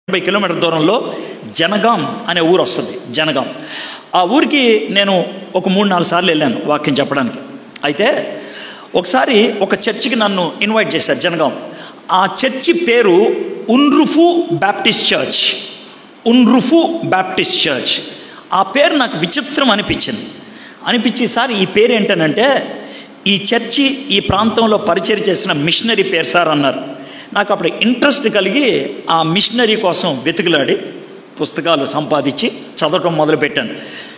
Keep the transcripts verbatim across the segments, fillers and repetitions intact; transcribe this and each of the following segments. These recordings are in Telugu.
ముప్పై కిలోమీటర్ దూరంలో జనగాం అనే ఊరు వస్తుంది. జనగాం ఆ ఊరికి నేను ఒక మూడు నాలుగు సార్లు వెళ్ళాను వాక్యం చెప్పడానికి. అయితే ఒకసారి ఒక చర్చికి నన్ను ఇన్వైట్ చేశారు జనగాం. ఆ చర్చి పేరు ఉన్రుఫు బ్యాప్టిస్ట్ చర్చ్. ఉన్రుఫు బ్యాప్టిస్ట్ చర్చ్. ఆ పేరు నాకు విచిత్రం అనిపించింది. అనిపించి సార్ ఈ పేరు ఏంటనంటే ఈ చర్చి ఈ ప్రాంతంలో పరిచయం చేసిన మిషనరీ పేరు సార్ అన్నారు. నాకు అప్పుడు ఇంట్రెస్ట్ కలిగి ఆ మిషనరీ కోసం వెతుకులాడి పుస్తకాలు సంపాదించి చదవటం మొదలుపెట్టాను.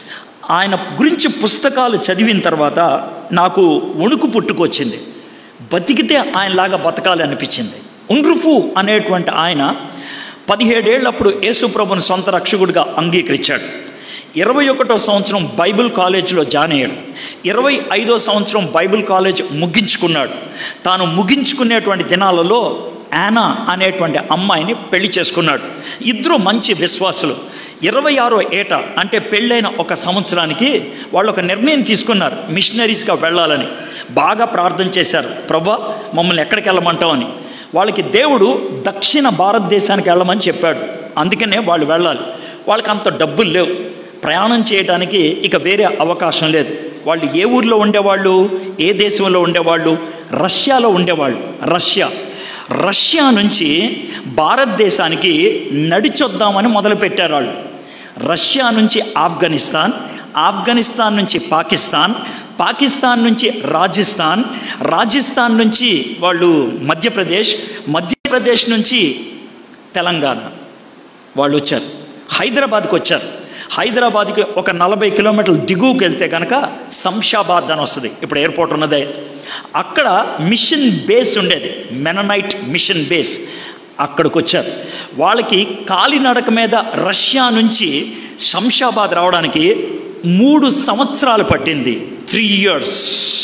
ఆయన గురించి పుస్తకాలు చదివిన తర్వాత నాకు వణుకు పుట్టుకొచ్చింది. బతికితే ఆయనలాగా బతకాలి అనిపించింది. ఉన్రుఫు అనేటువంటి ఆయన పదిహేడేళ్ళప్పుడు యేసుప్రభుని సొంత రక్షకుడిగా అంగీకరించాడు. ఇరవై ఒకటో సంవత్సరం బైబిల్ కాలేజీలో జాయిన్ అయ్యాడు. ఇరవై ఐదో సంవత్సరం బైబిల్ కాలేజ్ ముగించుకున్నాడు. తాను ముగించుకునేటువంటి దినాలలో యానా అనేటువంటి అమ్మాయిని పెళ్లి చేసుకున్నాడు. ఇద్దరు మంచి విశ్వాసులు. ఇరవై ఆరో ఏట అంటే పెళ్ళైన ఒక సంవత్సరానికి వాళ్ళు ఒక నిర్ణయం తీసుకున్నారు మిషనరీస్గా వెళ్ళాలని. బాగా ప్రార్థన చేశారు, ప్రభా మమ్మల్ని ఎక్కడికి వెళ్ళమంటావు అని. వాళ్ళకి దేవుడు దక్షిణ భారతదేశానికి వెళ్ళమని చెప్పాడు. అందుకనే వాళ్ళు వెళ్ళాలి. వాళ్ళకి అంత డబ్బులు లేవు, ప్రయాణం చేయడానికి ఇక వేరే అవకాశం లేదు. వాళ్ళు ఏ ఊర్లో ఉండేవాళ్ళు, ఏ దేశంలో ఉండేవాళ్ళు? రష్యాలో ఉండేవాళ్ళు. రష్యా రష్యా నుంచి భారతదేశానికి నడిచొద్దామని మొదలుపెట్టారు వాళ్ళు. రష్యా నుంచి ఆఫ్ఘనిస్తాన్, ఆఫ్ఘనిస్తాన్ నుంచి పాకిస్తాన్, పాకిస్తాన్ నుంచి రాజస్థాన్, రాజస్థాన్ నుంచి వాళ్ళు మధ్యప్రదేశ్, మధ్యప్రదేశ్ నుంచి తెలంగాణ వాళ్ళు వచ్చారు. హైదరాబాద్కి వచ్చారు. హైదరాబాద్కి ఒక నలభై కిలోమీటర్లు దిగువకి వెళ్తే కనుక శంషాబాద్ అని వస్తుంది. ఇప్పుడు ఎయిర్పోర్ట్ ఉన్నదే. అక్కడ మిషన్ బేస్ ఉండేది, మెననైట్ మిషన్ బేస్. అక్కడికి వచ్చారు. వాళ్ళకి కాలినడక మీద రష్యా నుంచి శంషాబాద్ రావడానికి మూడు సంవత్సరాలు పట్టింది. త్రీ ఇయర్స్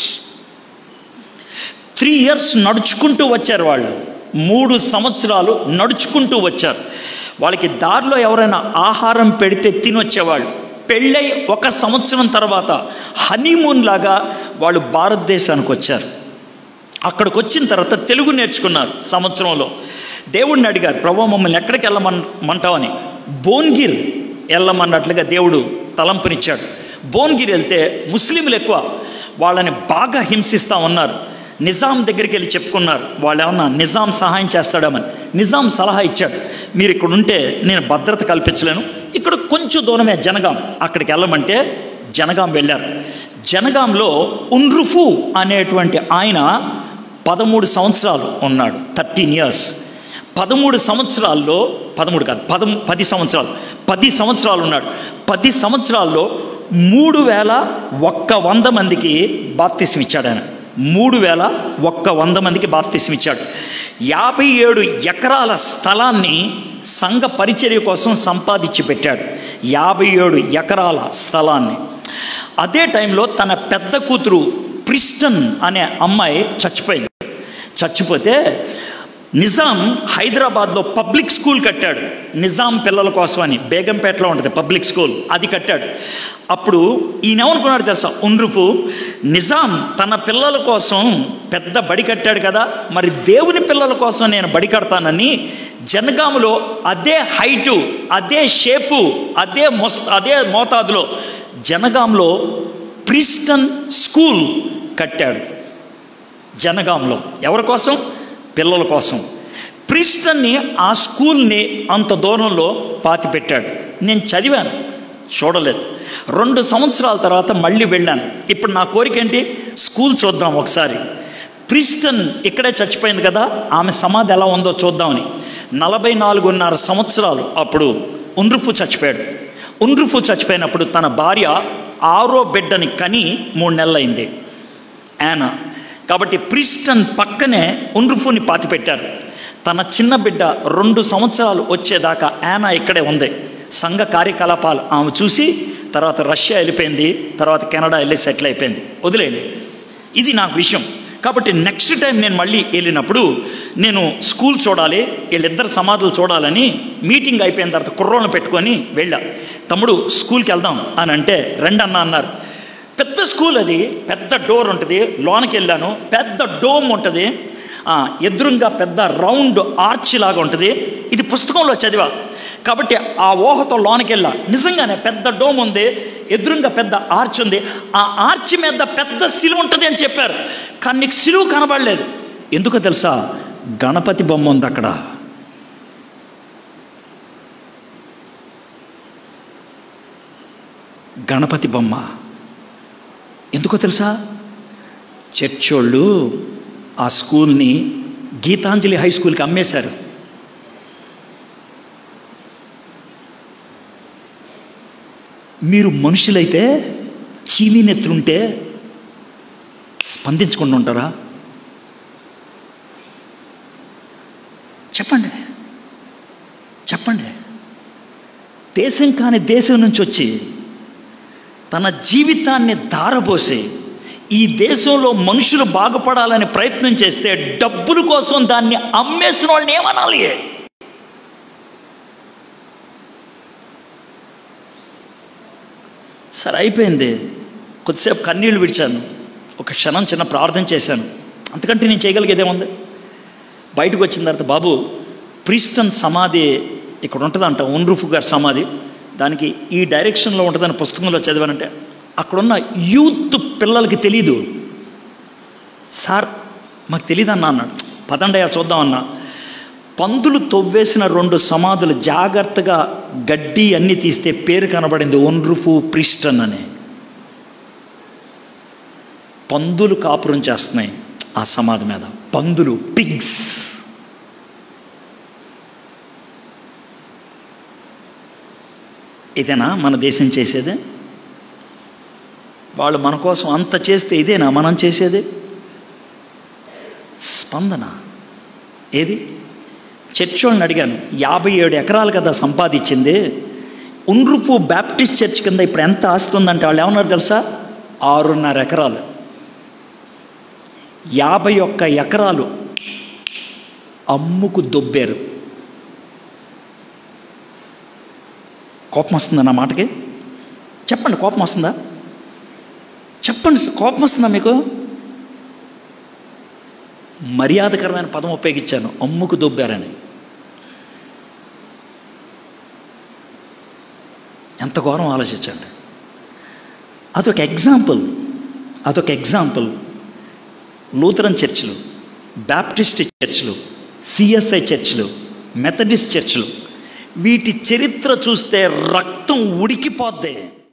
త్రీ ఇయర్స్ నడుచుకుంటూ వచ్చారు వాళ్ళు. మూడు సంవత్సరాలు నడుచుకుంటూ వచ్చారు. వాళ్ళకి దారిలో ఎవరైనా ఆహారం పెడితే తినొచ్చేవాళ్ళు. పెళ్ళై ఒక సంవత్సరం తర్వాత హనీమూన్ లాగా వాళ్ళు భారతదేశానికి వచ్చారు. అక్కడికి వచ్చిన తర్వాత తెలుగు నేర్చుకున్నారు సంవత్సరంలో. దేవుడిని అడిగారు, ప్రభు మమ్మల్ని ఎక్కడికి వెళ్ళమంటావని. భోన్గిర్ వెళ్ళమన్నట్లుగా దేవుడు తలంపునిచ్చాడు. భోన్గిర్ వెళ్తే ముస్లింలు ఎక్కువ, వాళ్ళని బాగా హింసిస్తూ ఉన్నారు. నిజాం దగ్గరికి వెళ్ళి చెప్పుకున్నారు. వాళ్ళు ఏమన్నా నిజాం సహాయం చేస్తాడమని. నిజాం సలహా ఇచ్చాడు, మీరు ఇక్కడ ఉంటే నేను భద్రత కల్పించలేను, ఇక్కడ కొంచెం దూరమే జనగాం, అక్కడికి వెళ్ళమంటే జనగాం వెళ్ళారు. జనగాంలో ఉన్రుఫు అనేటువంటి ఆయన పదమూడు సంవత్సరాలు ఉన్నాడు. థర్టీన్ ఇయర్స్ పదమూడు సంవత్సరాల్లో పదమూడు కాదు పద పది సంవత్సరాలు పది సంవత్సరాలు ఉన్నాడు. పది సంవత్సరాల్లో మూడు వేల ఒక్క వంద మందికి బాప్తిసం ఇచ్చాడు ఆయన. మూడు వేల ఒక్క వంద మందికి బాప్తిసం ఇచ్చాడు. యాభై ఏడు ఎకరాల స్థలాన్ని సంఘ పరిచర్య కోసం సంపాదించి పెట్టాడు. యాభై ఏడు ఎకరాల స్థలాన్ని. అదే టైంలో తన పెద్ద కూతురు ప్రిస్టన్ అనే అమ్మాయి చచ్చిపోయింది. చచ్చిపోతే నిజాం హైదరాబాద్లో పబ్లిక్ స్కూల్ కట్టాడు. నిజాం పిల్లల కోసం అని బేగంపేటలో ఉంటుంది పబ్లిక్ స్కూల్, అది కట్టాడు. అప్పుడు ఈయన ఏమనుకున్నాడు తెలుసా, ఉన్రుఫు, నిజాం తన పిల్లల కోసం పెద్ద బడి కట్టాడు కదా, మరి దేవుని పిల్లల కోసం నేను బడి కడతానని జనగాంలో అదే హైటు, అదే షేపు, అదే మొస్ అదే మోతాదులో జనగాంలో ప్రిస్టన్ స్కూల్ కట్టాడు. జనగాంలో ఎవరి కోసం? పిల్లల కోసం. ప్రిస్టన్ని ఆ స్కూల్ని అంత దూరంలో పాతి పెట్టాడు. నేను చదివాను, చూడలేదు. రెండు సంవత్సరాల తర్వాత మళ్ళీ వెళ్ళాను. ఇప్పుడు నా కోరిక ఏంటి, స్కూల్ చూద్దాం ఒకసారి. ప్రిస్టన్ ఇక్కడే చచ్చిపోయింది కదా, ఆమె సమాధి ఎలా ఉందో చూద్దామని. నలభై నాలుగున్నర సంవత్సరాలు అప్పుడు ఉన్రుఫు చచ్చిపోయాడు. ఉన్రుఫు చచ్చిపోయినప్పుడు తన భార్య ఆరో బిడ్డని కని మూడు నెలలు అయింది, యానా. కాబట్టి ప్రిస్టన్ పక్కనే ఉన్రుఫుని పాతి పెట్టారు. తన చిన్న బిడ్డ రెండు సంవత్సరాలు వచ్చేదాకా యానా ఇక్కడే ఉంది. సంఘ కార్యకలాపాలు ఆమె చూసి తర్వాత రష్యా వెళ్ళిపోయింది, తర్వాత కెనడా వెళ్ళి సెటిల్ అయిపోయింది. వదిలేయండి, ఇది నాకు విషయం. కాబట్టి నెక్స్ట్ టైం నేను మళ్ళీ వెళ్ళినప్పుడు నేను స్కూల్ చూడాలి, వీళ్ళిద్దరు సమాధులు చూడాలని మీటింగ్ అయిపోయిన తర్వాత కుర్రోళ్ళని పెట్టుకొని వెళ్ళా. తమ్ముడు స్కూల్కి వెళ్దాం అని అంటే రండి అన్న అన్నారు. పెద్ద స్కూల్ అది, పెద్ద డోర్ ఉంటుంది. లోనికి వెళ్ళాను, పెద్ద డోమ్ ఉంటుంది, ఎదురుగా పెద్ద రౌండ్ ఆర్చ్ లాగా ఉంటుంది. ఇది పుస్తకంలో చదివా. కాబట్టి ఆ ఊహతో లోనికి వెళ్ళా. నిజంగానే పెద్ద డోమ్ ఉంది, ఎదురుగా పెద్ద ఆర్చ్ ఉంది, ఆ ఆర్చ్ మీద పెద్ద సిలువ ఉంటుంది అని చెప్పారు. కానీ నీకు సిలువ కనబడలేదు. ఎందుకో తెలుసా? గణపతి బొమ్మ ఉంది అక్కడ. గణపతి బొమ్మ. ఎందుకో తెలుసా? చర్చోళ్ళు ఆ స్కూల్ని గీతాంజలి హై స్కూల్కి అమ్మేశారు. మీరు మనుషులైతే చీమీ నెత్తుంటే స్పందించకుండా ఉంటారా? చెప్పండి చెప్పండి. దేశం కాని దేశం నుంచి వచ్చి తన జీవితాన్ని ధారపోసి ఈ దేశంలో మనుషులు బాగుపడాలని ప్రయత్నం చేస్తే డబ్బుల కోసం దాన్ని అమ్మేసిన వాళ్ళని ఏమనాలి? సరే, అయిపోయింది. కొద్దిసేపు కన్నీళ్ళు విడిచాను, ఒక క్షణం చిన్న ప్రార్థన చేశాను. అంతకంటే నేను చేయగలిగేదేముంది? బయటకు వచ్చిన తర్వాత, బాబు ప్రీస్టన్ సమాధి ఇక్కడ ఉంటుందంట, ఉన్రూఫ్ గారి సమాధి, దానికి ఈ డైరెక్షన్లో ఉంటుందని పుస్తకంలో చదివానంటే, అక్కడున్న యూత్ పిల్లలకి తెలీదు. సార్ మాకు తెలియదు అన్నా అన్నాడు. పదండయ్యా చూద్దామన్నా. పందులు తవ్వేసిన రెండు సమాధులు జాగ్రత్తగా గడ్డి అన్నీ తీస్తే పేరు కనబడింది, ఉన్రూఫ్ ప్రీస్టన్ అని. పందులు కాపురం చేస్తున్నాయి ఆ సమాధి మీద, పందులు, పిగ్స్. ఇదేనా మన దేశం చేసేదే? వాళ్ళు మన కోసం అంత చేస్తే ఇదేనా మనం చేసేది? స్పందన ఏది? చర్చ్ వాళ్ళని అడిగాను, యాభై ఏడు ఎకరాలు కదా సంపాదించింది, ఉన్రూఫ్ బ్యాప్టిస్ట్ చర్చ్ కింద ఇప్పుడు ఎంత ఆస్తి ఉందంటే వాళ్ళు ఏమన్నారు తెలుసా? ఆరున్నర ఎకరాలు. యాభై ఒక్క ఎకరాలు అమ్ముకు దొబ్బారు. కోపం వస్తుందా నా మాటకి? చెప్పండి, కోపం వస్తుందా? చెప్పండి, కోపం వస్తుందా మీకు? మర్యాదకరమైన పదం ఉపయోగించాను, అమ్ముకు దొబ్బారని. ఎంత ఘోరం ఆలోచించండి. అదొక ఎగ్జాంపుల్, అదొక ఎగ్జాంపుల్. లూథరన్ చర్చ్లు, బ్యాప్టిస్ట్ చర్చ్లు, సిఎస్ఐ చర్చ్లు, మెథడిస్ట్ చర్చ్లు, వీటి చరిత్ర చూస్తే రక్తం ఉడికిపోద్ది.